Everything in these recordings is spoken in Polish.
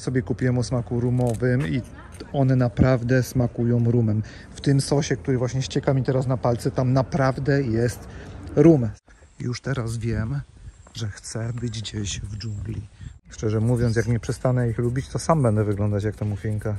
Sobie kupiłem o smaku rumowym i one naprawdę smakują rumem. W tym sosie, który właśnie ścieka mi teraz na palce, tam naprawdę jest rum. Już teraz wiem, że chcę być gdzieś w dżungli. Szczerze mówiąc, jak nie przestanę ich lubić, to sam będę wyglądać jak ta muffinka.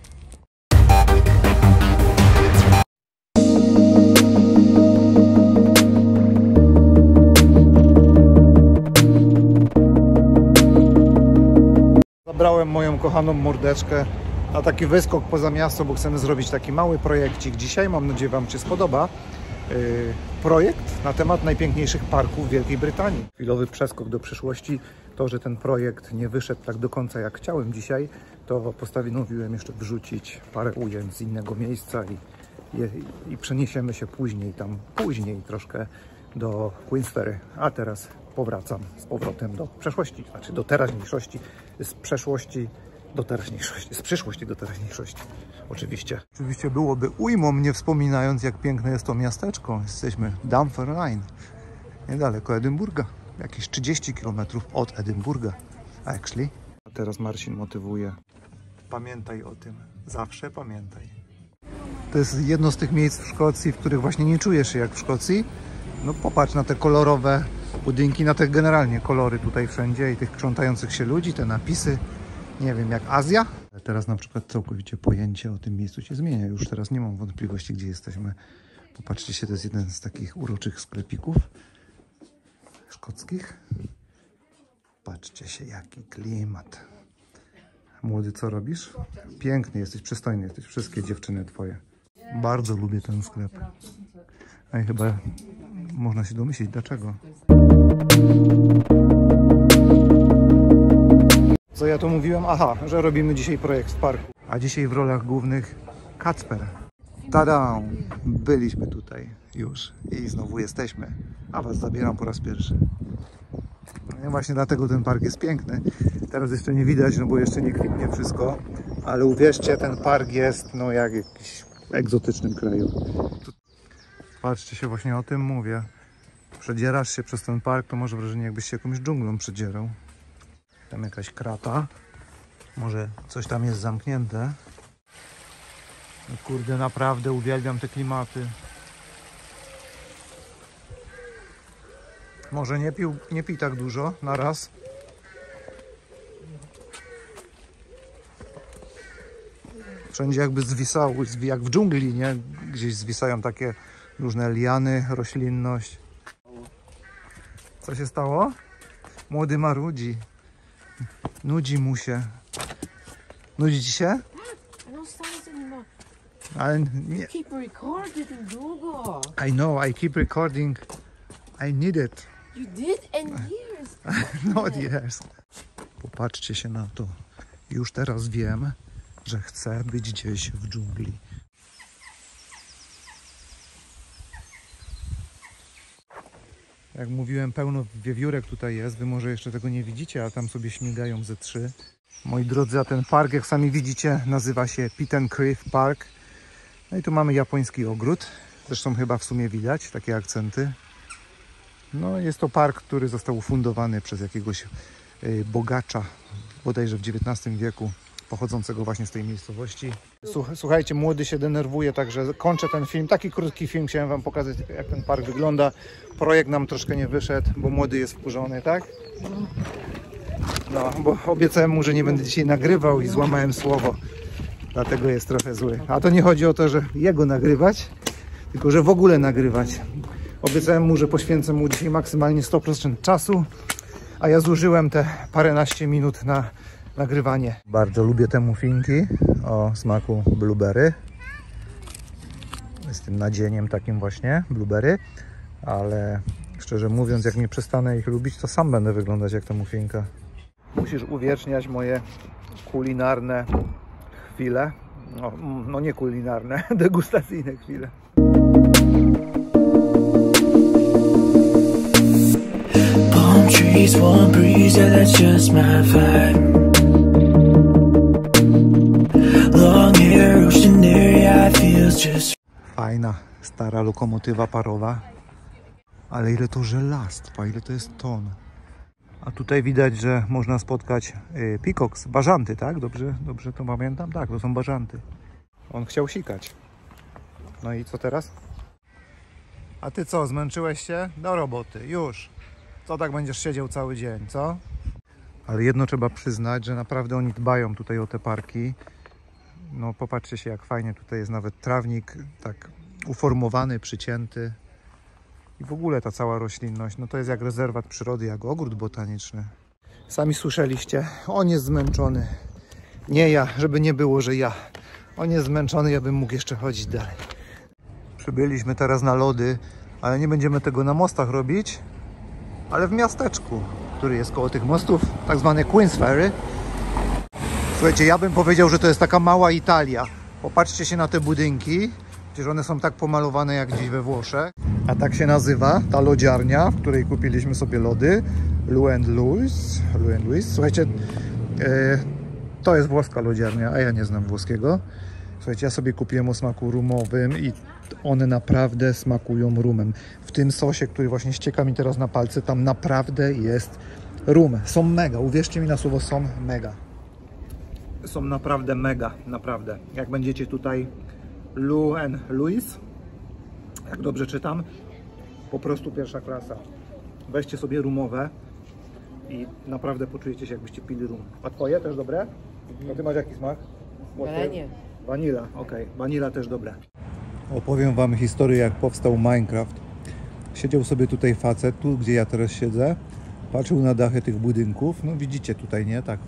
Zabrałem moją kochaną mordeczkę na taki wyskok poza miasto, bo chcemy zrobić taki mały projekcik dzisiaj. Mam nadzieję, Wam się spodoba. Projekt na temat najpiękniejszych parków w Wielkiej Brytanii. Chwilowy przeskok do przyszłości. To, że ten projekt nie wyszedł tak do końca jak chciałem dzisiaj, to postanowiłem jeszcze wrzucić parę ujęć z innego miejsca i przeniesiemy się później troszkę do Queensferry. A teraz powracam z powrotem do przeszłości, znaczy do teraźniejszości, z przeszłości do teraźniejszości, z przyszłości do teraźniejszości. Oczywiście. Oczywiście byłoby ujmą, nie wspominając, jak piękne jest to miasteczko. Jesteśmy Dunfermline, niedaleko Edynburga. Jakieś 30 km od Edynburga. Actually. A teraz Marcin motywuje. Pamiętaj o tym. Zawsze pamiętaj. To jest jedno z tych miejsc w Szkocji, w których właśnie nie czujesz się jak w Szkocji. No popatrz na te kolorowe budynki, na te generalnie kolory tutaj wszędzie i tych krzątających się ludzi, te napisy. Nie wiem, jak Azja. Teraz na przykład całkowicie pojęcie o tym miejscu się zmienia. Już teraz nie mam wątpliwości, gdzie jesteśmy. Popatrzcie się, to jest jeden z takich uroczych sklepików szkockich. Patrzcie się, jaki klimat. Młody, co robisz? Piękny jesteś, przystojny jesteś. Wszystkie dziewczyny twoje. Bardzo lubię ten sklep. A i chyba można się domyślić, dlaczego. Co ja tu mówiłem? Aha, że robimy dzisiaj projekt w parku. A dzisiaj w rolach głównych Kacper. Tada! Byliśmy tutaj już i znowu jesteśmy. A was zabieram po raz pierwszy. No właśnie dlatego ten park jest piękny. Teraz jeszcze nie widać, no bo jeszcze nie kwitnie wszystko. Ale uwierzcie, ten park jest no jak jakiś egzotycznym kraju. Patrzcie się, właśnie o tym mówię. Przedzierasz się przez ten park, to masz wrażenie, jakbyś się jakąś dżunglą przedzierał. Tam jakaś krata. Może coś tam jest zamknięte. No kurde, naprawdę uwielbiam te klimaty. Może nie pij tak dużo na raz. Wszędzie jakby zwisało, jak w dżungli, nie? Gdzieś zwisają takie różne liany, roślinność. Co się stało? Młody marudzi. Nudzi mu się. Nudzi ci się? Ale nie. Keep recording, długo. I know, I keep recording. I need it. You did and years. Not years. Popatrzcie się na to. Już teraz wiem, że chcę być gdzieś w dżungli. Jak mówiłem, pełno wiewiórek tutaj jest. Wy może jeszcze tego nie widzicie, a tam sobie śmigają ze 3. Moi drodzy, a ten park, jak sami widzicie, nazywa się Pitton Crieff Park. No i tu mamy japoński ogród. Zresztą chyba w sumie widać takie akcenty. No jest to park, który został ufundowany przez jakiegoś bogacza, bodajże w XIX wieku, pochodzącego właśnie z tej miejscowości. Słuchajcie, młody się denerwuje, także kończę ten film. Taki krótki film, chciałem wam pokazać, jak ten park wygląda. Projekt nam troszkę nie wyszedł, bo młody jest wkurzony, tak? No, bo obiecałem mu, że nie będę dzisiaj nagrywał i złamałem słowo. Dlatego jest trochę zły. A to nie chodzi o to, że jego nagrywać, tylko że w ogóle nagrywać. Obiecałem mu, że poświęcę mu dzisiaj maksymalnie 100% czasu, a ja zużyłem te paręnaście minut na nagrywanie. Bardzo lubię te muffinki o smaku blueberry. Z tym nadzieniem takim właśnie blueberry, ale szczerze mówiąc, jak nie przestanę ich lubić, to sam będę wyglądać jak ta muffinka. Musisz uwieczniać moje kulinarne chwile. No nie kulinarne, degustacyjne chwile. Palm trees, warm breeze, yeah, that's just my vibe. Long hair, ocean area, feels just. Fajna, stara lokomotywa parowa. Ale ile to żelastwa, ile to jest ton. A tutaj widać, że można spotkać peacocks, bażanty, tak? Dobrze to pamiętam? Tak, to są bażanty. On chciał sikać. No i co teraz? A ty co, zmęczyłeś się? Do roboty, już. Co tak będziesz siedział cały dzień, co? Ale jedno trzeba przyznać, że naprawdę oni dbają tutaj o te parki. No popatrzcie się, jak fajnie tutaj jest nawet trawnik tak uformowany, przycięty. I w ogóle ta cała roślinność, no to jest jak rezerwat przyrody, jak ogród botaniczny. Sami słyszeliście, on jest zmęczony. Nie ja, żeby nie było, że ja. On jest zmęczony, ja bym mógł jeszcze chodzić dalej. Przybyliśmy teraz na lody, ale nie będziemy tego na mostach robić, ale w miasteczku, który jest koło tych mostów, tak zwane Queen's Ferry. Słuchajcie, ja bym powiedział, że to jest taka mała Italia. Popatrzcie się na te budynki, przecież one są tak pomalowane jak gdzieś we Włoszech. A tak się nazywa ta lodziarnia, w której kupiliśmy sobie lody. Lou & Louis. Słuchajcie, to jest włoska lodziarnia, a ja nie znam włoskiego. Słuchajcie, ja sobie kupiłem o smaku rumowym i one naprawdę smakują rumem. W tym sosie, który właśnie ścieka mi teraz na palce, tam naprawdę jest rum. Są mega, uwierzcie mi na słowo, są mega. Są naprawdę mega, naprawdę. Jak będziecie tutaj Lou & Louis, jak dobrze czytam, po prostu pierwsza klasa. Weźcie sobie rumowe i naprawdę poczujecie się, jakbyście pili rum. A twoje też dobre? A ty masz jaki smak? Balenie. Vanilla, okej. Vanilla też dobre. Opowiem wam historię, jak powstał Minecraft. Siedział sobie tutaj facet, tu gdzie ja teraz siedzę, patrzył na dachy tych budynków. No widzicie tutaj, nie? Tak.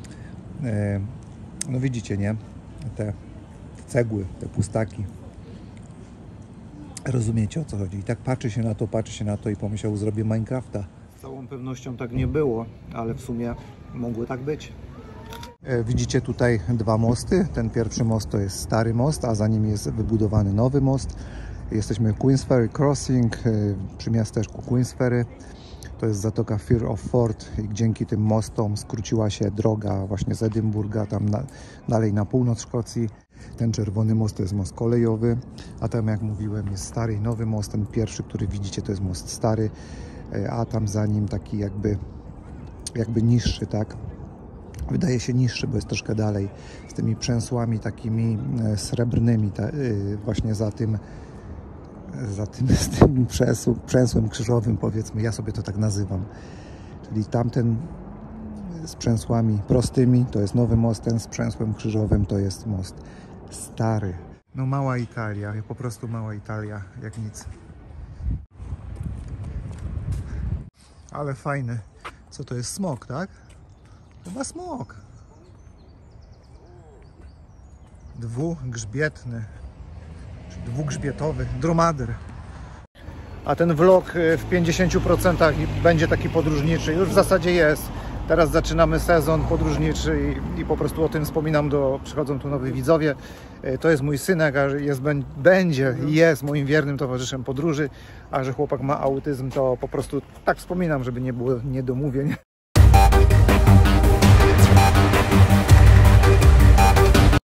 No widzicie, nie? Te cegły, te pustaki. Rozumiecie, o co chodzi? I tak patrzy się na to i pomyślał, zrobię Minecrafta. Z całą pewnością tak nie było, ale w sumie mogło tak być. Widzicie tutaj dwa mosty. Ten pierwszy most to jest stary most, a za nim jest wybudowany nowy most. Jesteśmy Queen's Ferry Crossing przy miasteczku Queen's Ferry. To jest zatoka Firth of Forth i dzięki tym mostom skróciła się droga właśnie z Edynburga tam dalej na północ Szkocji. Ten czerwony most to jest most kolejowy, a tam, jak mówiłem, jest stary i nowy most. Ten pierwszy, który widzicie, to jest most stary, a tam za nim taki jakby niższy, tak? Wydaje się niższy, bo jest troszkę dalej, z tymi przęsłami takimi srebrnymi, właśnie za tym z tym przęsłem krzyżowym, powiedzmy, ja sobie to tak nazywam. Czyli tamten z przęsłami prostymi to jest nowy most, ten z przęsłem krzyżowym to jest most stary. No mała Italia, po prostu mała Italia, jak nic. Ale fajny. Co to jest? Smok, tak? Chyba smok. Dwugrzbietny, czy dwugrzbietowy dromader. A ten vlog w 50% będzie taki podróżniczy. Już w zasadzie jest. Teraz zaczynamy sezon podróżniczy i po prostu o tym wspominam, przychodzą tu nowi widzowie. To jest mój synek, a jest moim wiernym towarzyszem podróży, a że chłopak ma autyzm, to po prostu tak wspominam, żeby nie było niedomówień.